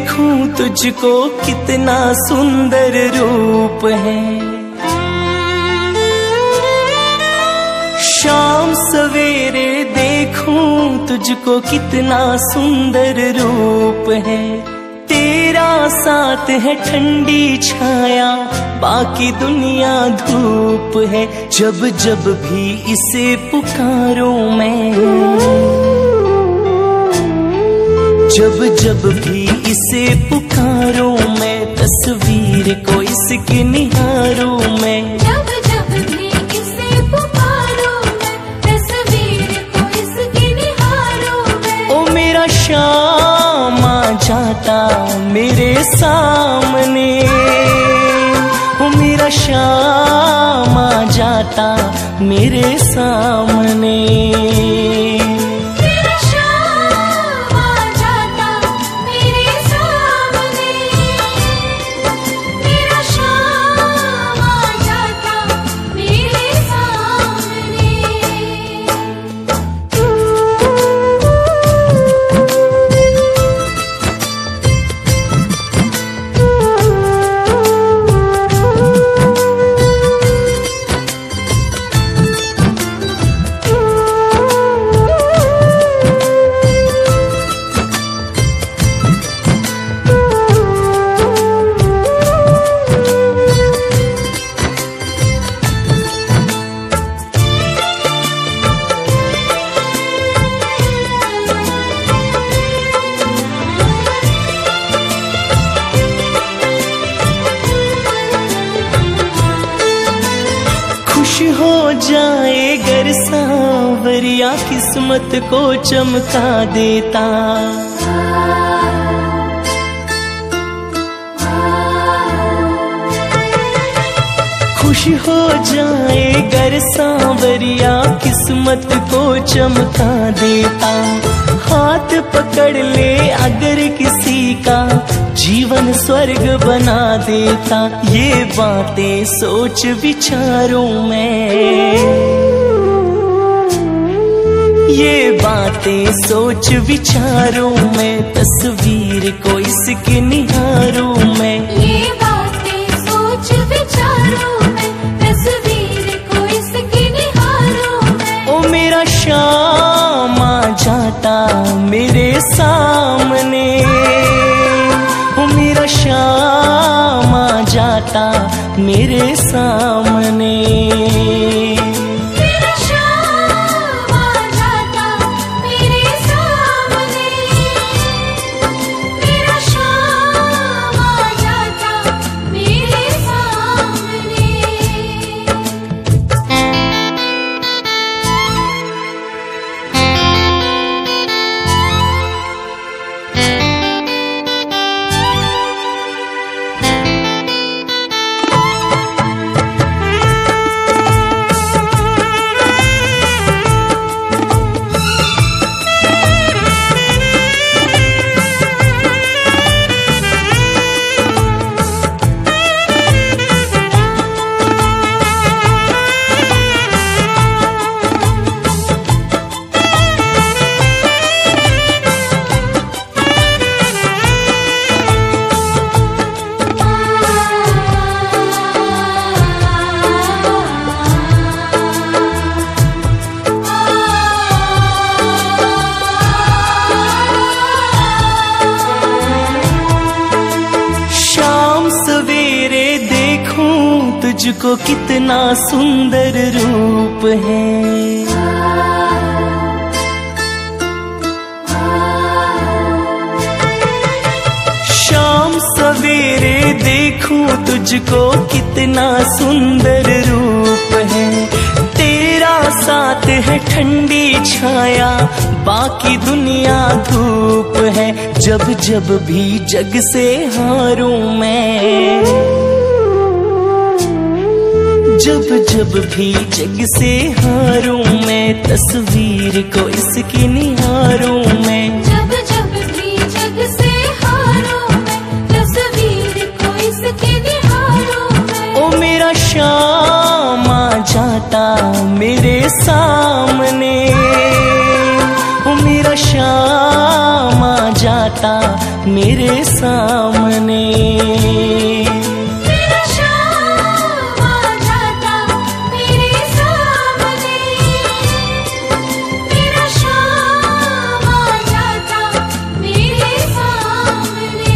देखूं तुझको कितना सुंदर रूप है। शाम सवेरे देखूं तुझको कितना सुंदर रूप है। तेरा साथ है ठंडी छाया, बाकी दुनिया धूप है। जब जब भी इसे पुकारूं मैं, जब जब भी इसे पुकारूं मैं, तस्वीर को इसकी निहारूं मैं। जब जब भी इसे पुकारूं मैं, तस्वीर को इसकी निहारूं मैं। ओ मेरा शाम आ जाता मेरे सामने, ओ मेरा शाम आ जाता मेरे सामने। मेरा शाम आ जाता मेरे सामने, मेरा शाम आ जाता मेरे सामने। खुश हो जाए गर सांवरिया, किस्मत को चमका देता। खुश हो जाए गर सांवरिया, किस्मत को चमका देता। हाथ पकड़ ले अगर किसी का, जीवन स्वर्ग बना देता। ये बातें सोच विचारूं मैं, ये बातें सोच विचारूं मैं, तस्वीर को इसकी निहारूं मैं। ये बातें सोच विचारूं मैं, तस्वीर को इसकी निहारूं मैं। ओ मेरा शाम आ जाता मेरे सामने, ओ मेरा शाम आ जाता मेरे सामने। मेरा शाम आ जाता मेरे सामने, मेरा शाम आ जाता मेरे सामने। तुझको कितना सुंदर रूप है। शाम सवेरे देखूं तुझको कितना सुंदर रूप है। तेरा साथ है ठंडी छाया, बाकी दुनिया धूप है। जब जब भी जग से हारूं मैं, जब जब भी जग से हारूं मैं, तस्वीर को इसकी निहारूं मैं। जब जब भी जग से हारूं मैं, तस्वीर को इसकी निहारूं मैं। ओ मेरा शाम आ जाता मेरे सामने, ओ मेरा शाम आ जाता मेरे सामने। मेरा शाम आ जाता मेरे सामने, मेरा शाम आ जाता मेरे सामने।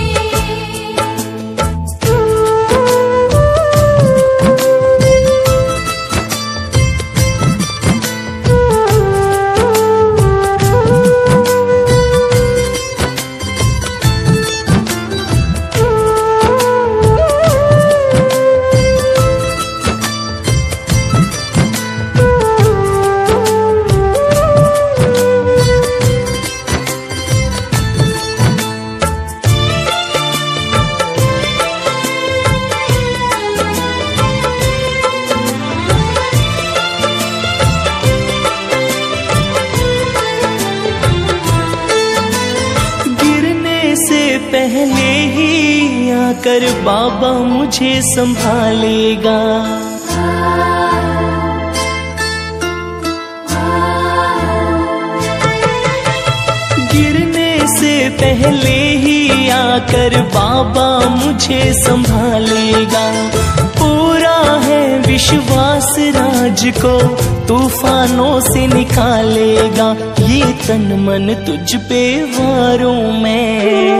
पहले ही आकर बाबा मुझे संभालेगा। गिरने से पहले ही आकर बाबा मुझे संभालेगा। पूरा है विश्वास राज को तूफानों से निकालेगा। ये तन मन तुझ पे वारूं मैं,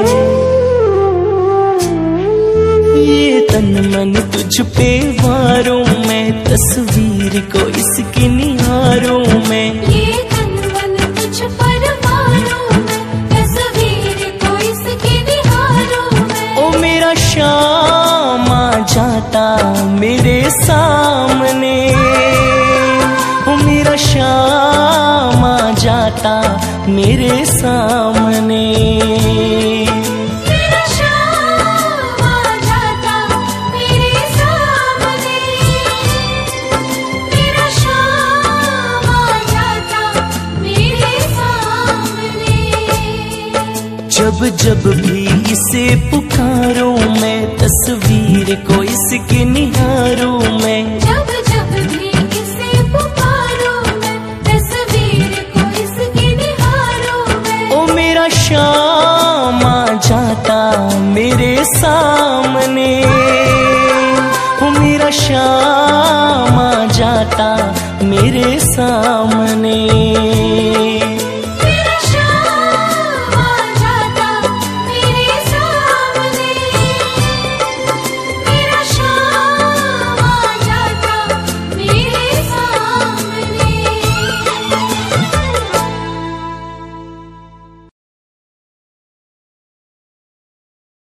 ये तन मन तुझ पे वारूं मैं, तस्वीर को इसकी निहारूं मैं। ये तन मन तुझ पर वारूं मैं, तस्वीर को इसकी निहारूं मैं। ओ मेरा शाम आ जाता मेरे सामने, ओ मेरा शाम आ जाता मेरे सामने। मेरा शाम आ जाता मेरे सामने, मेरा शाम आ जाता मेरे सामने। जब जब भी इसे पुकारूं मैं, तस्वीर को इसकी निहारूं मैं। जब जब भी इसे पुकारूं मैं, तस्वीर को इसकी निहारूं मैं। ओ मेरा शाम आ जाता मेरे सामने, ओ मेरा शाम आ जाता मेरे सामने।